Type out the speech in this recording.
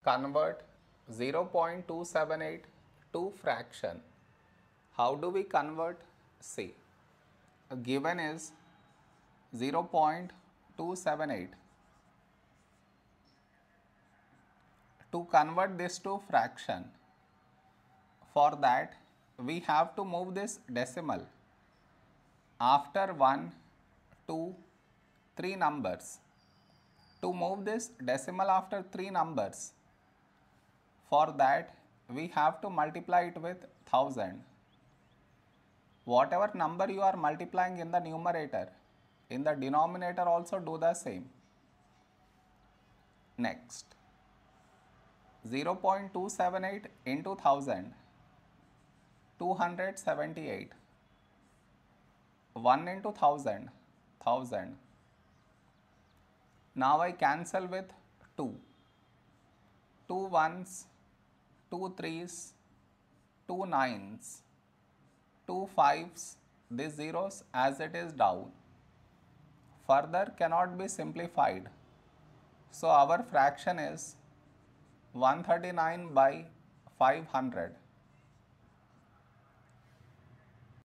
convert 0.278 to fraction. How do we convert? See, given is 0.278. To convert this to fraction, for that we have to move this decimal after 1, 2, 3 numbers. To move this decimal after 3 numbers, for that we have to multiply it with 1000. Whatever number you are multiplying in the numerator, in the denominator also do the same. Next, 0.278 into 1000, 278. 1 into 1000, 1000. Now I cancel with 2. 2 ones, 2 threes, 2 nines, 2 fives, these zeros as it is down. Further cannot be simplified. So our fraction is 139 by 500.